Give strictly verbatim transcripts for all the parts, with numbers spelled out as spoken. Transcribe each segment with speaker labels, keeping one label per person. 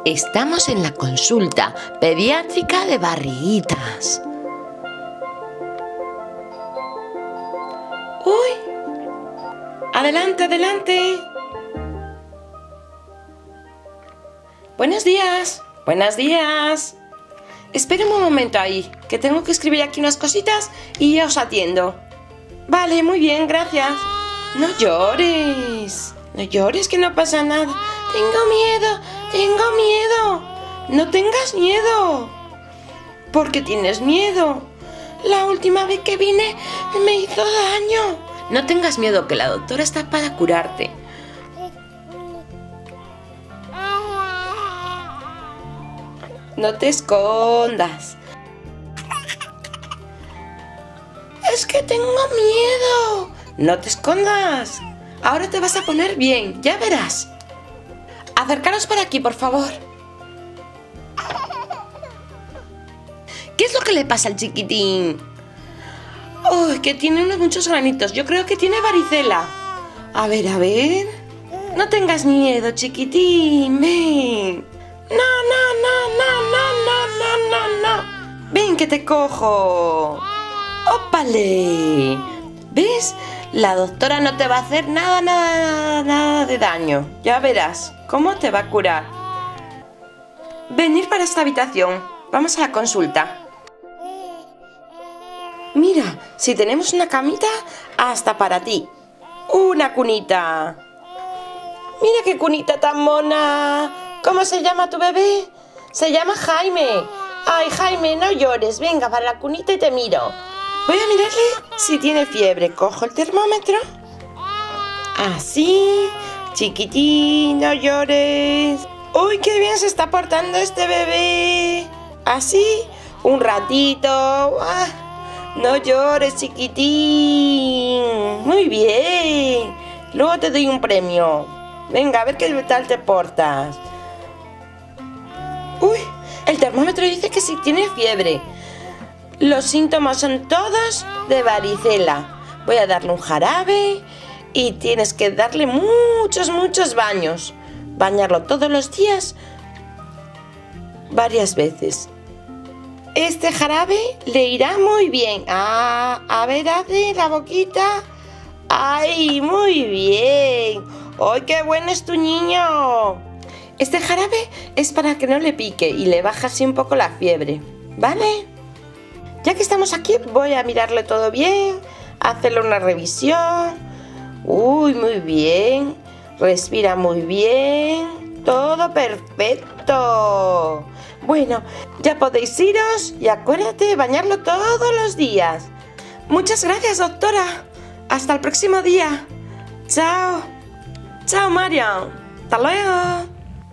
Speaker 1: Estamos en la consulta pediátrica de barriguitas. ¡Uy! ¡Adelante, adelante! Buenos días, buenos días. Esperen un momento ahí, que tengo que escribir aquí unas cositas y ya os atiendo. Vale, muy bien, gracias. No llores, no llores, que no pasa nada. Tengo miedo, tengo miedo. No tengas miedo. ¿Por qué tienes miedo? La última vez que vine me hizo daño. No tengas miedo, que la doctora está para curarte. No te escondas. Es que tengo miedo. No te escondas. Ahora te vas a poner bien, ya verás. Acercaros por aquí, por favor. ¿Qué es lo que le pasa al chiquitín? Oh, que tiene unos muchos granitos. Yo creo que tiene varicela. A ver, a ver. No tengas miedo, chiquitín. Ven. No, no, no, no, no, no, no, no. Ven que te cojo. ¡Ópale! ¿Ves? La doctora no te va a hacer nada, nada, nada de daño. Ya verás cómo te va a curar. Venir para esta habitación. Vamos a la consulta. Mira, si tenemos una camita hasta para ti. Una cunita. Mira qué cunita tan mona. ¿Cómo se llama tu bebé? Se llama Jaime. Ay, Jaime, no llores. Venga, para la cunita y te miro. Voy a mirarle si tiene fiebre. Cojo el termómetro. Así. Chiquitín, no llores. Uy, qué bien se está portando este bebé. Así, un ratito. Ah, no llores, chiquitín. Muy bien. Luego te doy un premio. Venga, a ver qué tal te portas. Uy, el termómetro dice que sí tiene fiebre. Los síntomas son todos de varicela. Voy a darle un jarabe y tienes que darle muchos, muchos baños. Bañarlo todos los días, varias veces. Este jarabe le irá muy bien. Ah, a ver, abre la boquita. ¡Ay, muy bien! ¡Ay, qué bueno es tu niño! Este jarabe es para que no le pique y le baja así un poco la fiebre, ¿vale? Ya que estamos aquí, voy a mirarle todo bien, hacerle una revisión. Uy, muy bien. Respira muy bien. Todo perfecto. Bueno, ya podéis iros y acuérdate de bañarlo todos los días. Muchas gracias, doctora. Hasta el próximo día. Chao. Chao, Marian. Hasta luego.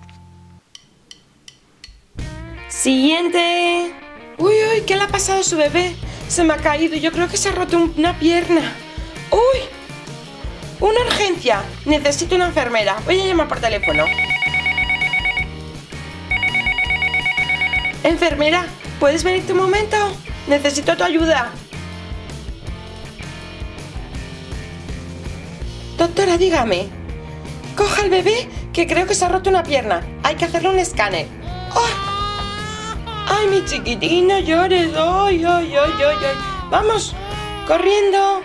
Speaker 1: Siguiente. Uy, uy, ¿qué le ha pasado a su bebé? Se me ha caído, yo creo que se ha roto una pierna. ¡Uy! ¡Una urgencia! Necesito una enfermera. Voy a llamar por teléfono. Enfermera, ¿puedes venirte un momento? Necesito tu ayuda. Doctora, dígame. Coja al bebé, que creo que se ha roto una pierna. Hay que hacerle un escáner. ¡Oh! ¡Ay, mi chiquitín, no llores! ¡Ay, ay, ay, ay, ay! ¡Vamos! ¡Corriendo!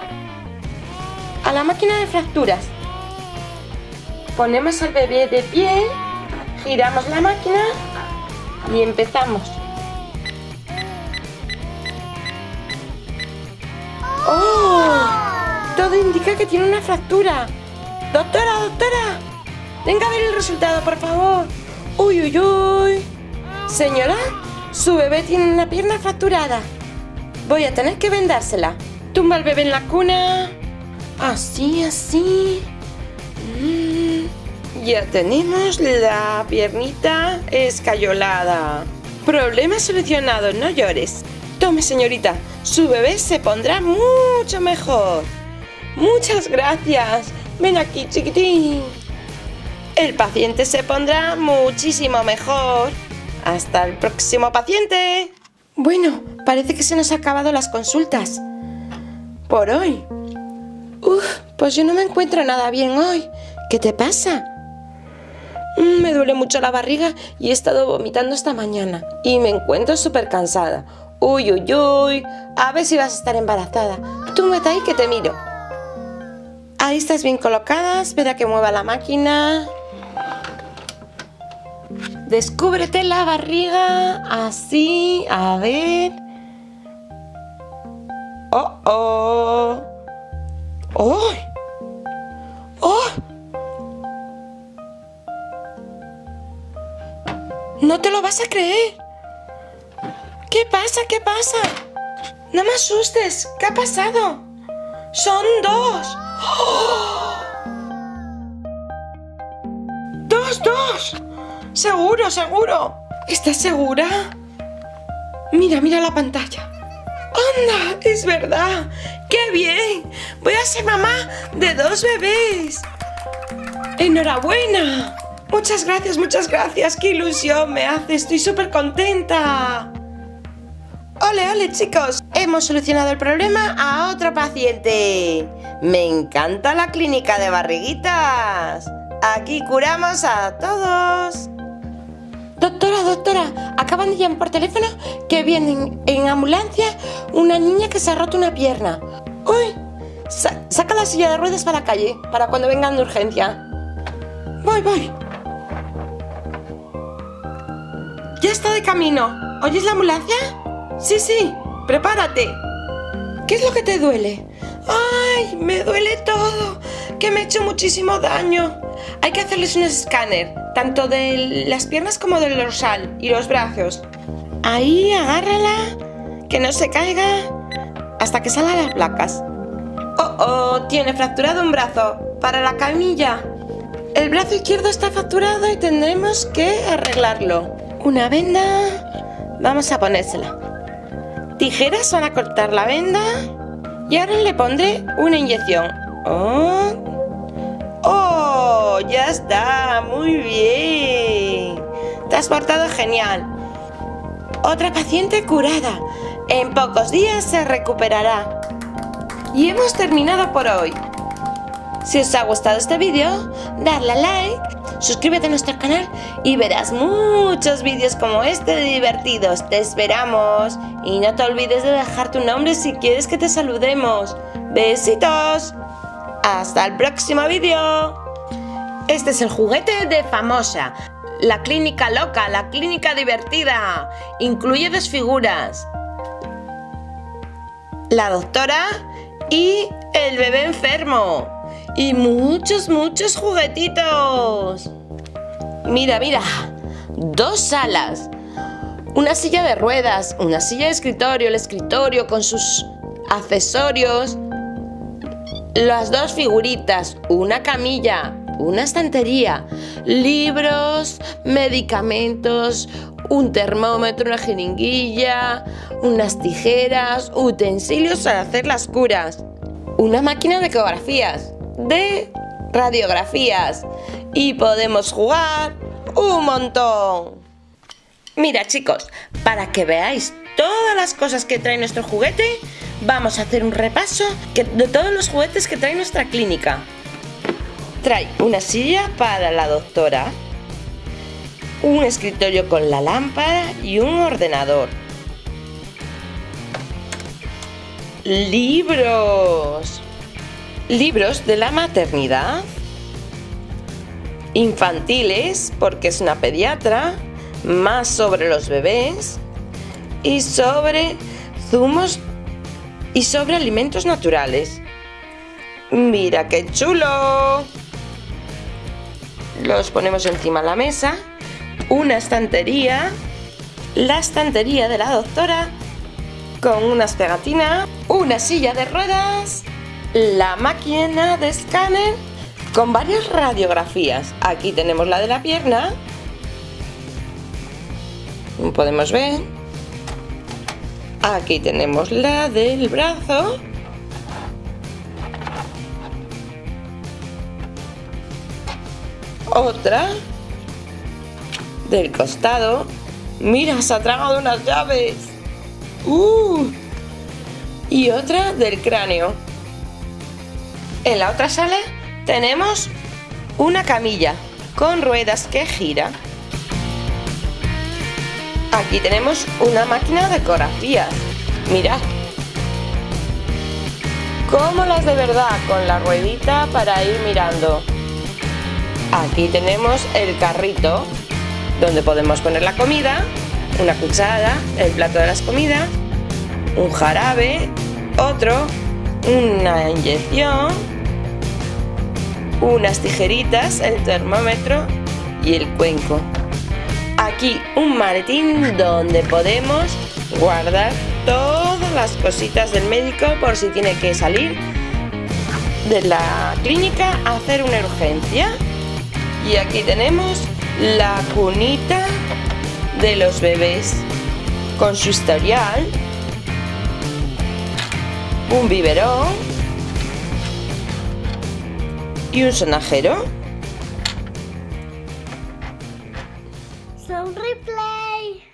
Speaker 1: A la máquina de fracturas. Ponemos al bebé de pie, giramos la máquina y empezamos. ¡Oh! Todo indica que tiene una fractura. ¡Doctora, doctora! Venga a ver el resultado, por favor. ¡Uy, uy, uy! Señora, su bebé tiene una pierna fracturada. Voy a tener que vendársela. Tumba al bebé en la cuna. Así, así. Mm, ya tenemos la piernita escayolada. Problema solucionado, no llores. Tome, señorita, su bebé se pondrá mucho mejor. Muchas gracias. Ven aquí, chiquitín. El paciente se pondrá muchísimo mejor. ¡Hasta el próximo paciente! Bueno, parece que se nos han acabado las consultas por hoy. Uf, pues yo no me encuentro nada bien hoy. ¿Qué te pasa? Mm, me duele mucho la barriga y he estado vomitando esta mañana. Y me encuentro súper cansada. Uy, uy, uy. A ver si vas a estar embarazada. Tú vete ahí que te miro. Ahí estás bien colocada. Espera que mueva la máquina. Descúbrete la barriga. Así. A ver. Oh, oh. ¡Oh! ¡Oh! No te lo vas a creer. ¿Qué pasa? ¿Qué pasa? No me asustes. ¿Qué ha pasado? Son dos. ¡Oh! ¡Dos, dos! Seguro, seguro. ¿Estás segura? Mira, mira la pantalla. ¡Anda! ¡Es verdad! ¡Qué bien! Voy a ser mamá de dos bebés. ¡Enhorabuena! Muchas gracias, muchas gracias. ¡Qué ilusión me hace! Estoy súper contenta. ¡Ole, ole, chicos! Hemos solucionado el problema a otro paciente. Me encanta la clínica de barriguitas. Aquí curamos a todos. Doctora, doctora, acaban de llamar por teléfono que viene en ambulancia una niña que se ha roto una pierna. ¡Uy! Sa saca la silla de ruedas para la calle, para cuando vengan de urgencia. Voy, voy. Ya está de camino. ¿Oyes la ambulancia? Sí, sí, prepárate. ¿Qué es lo que te duele? ¡Ay! Me duele todo, que me he hecho muchísimo daño. Hay que hacerles un escáner, tanto de las piernas como del dorsal y los brazos. Ahí, agárrala, que no se caiga hasta que salgan las placas. ¡Oh, oh! Tiene fracturado un brazo para la camilla. El brazo izquierdo está fracturado y tendremos que arreglarlo. Una venda, vamos a ponérsela. Tijeras van a cortar la venda y ahora le pondré una inyección. ¡Oh! ¡Oh! ¡Ya está! ¡Muy bien! Te has portado genial. Otra paciente curada. En pocos días se recuperará. Y hemos terminado por hoy. Si os ha gustado este vídeo, dadle a like, suscríbete a nuestro canal y verás muchos vídeos como este de divertidos. Te esperamos. Y no te olvides de dejar tu nombre si quieres que te saludemos. ¡Besitos! ¡Hasta el próximo vídeo! Este es el juguete de Famosa. La clínica loca, la clínica divertida. Incluye dos figuras. La doctora y el bebé enfermo. Y muchos, muchos juguetitos. Mira, mira. Dos salas. Una silla de ruedas, una silla de escritorio, el escritorio con sus accesorios. Las dos figuritas, una camilla, una estantería, libros, medicamentos, un termómetro, una jeringuilla, unas tijeras, utensilios para hacer las curas, una máquina de ecografías, de radiografías y podemos jugar un montón. Mira, chicos, para que veáis todas las cosas que trae nuestro juguete, vamos a hacer un repaso de todos los juguetes que trae nuestra clínica. Trae una silla para la doctora, un escritorio con la lámpara y un ordenador. Libros. Libros de la maternidad. Infantiles, porque es una pediatra. Más sobre los bebés. Y sobre zumos y sobre alimentos naturales. ¡Mira qué chulo! Los ponemos encima de la mesa. Una estantería. La estantería de la doctora con unas pegatinas. Una silla de ruedas. La máquina de escáner con varias radiografías. Aquí tenemos la de la pierna. Podemos ver. Aquí tenemos la del brazo. Otra del costado. Mira, se ha tragado unas llaves. Uh. Y otra del cráneo. En la otra sala tenemos una camilla con ruedas que gira. Aquí tenemos una máquina de ecografías. Mirad. Como las de verdad, con la ruedita para ir mirando. Aquí tenemos el carrito, donde podemos poner la comida, una cuchara, el plato de las comidas, un jarabe, otro, una inyección, unas tijeritas, el termómetro y el cuenco. Aquí un maletín donde podemos guardar todas las cositas del médico por si tiene que salir de la clínica a hacer una urgencia. Y aquí tenemos la cunita de los bebés con su historial, un biberón y un sonajero.
Speaker 2: Son replay.